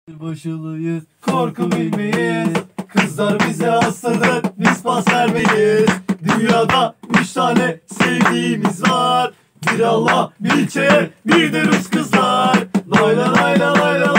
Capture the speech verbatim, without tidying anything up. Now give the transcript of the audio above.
Başılıyız, korku bilmeyiz. Kızlar bize hastadır, biz pas vermeyiz. Dünyada üç tane sevdiğimiz var. Bir Allah, bir ilçe, bir de Rus kızlar. Lay lay lay lay lay.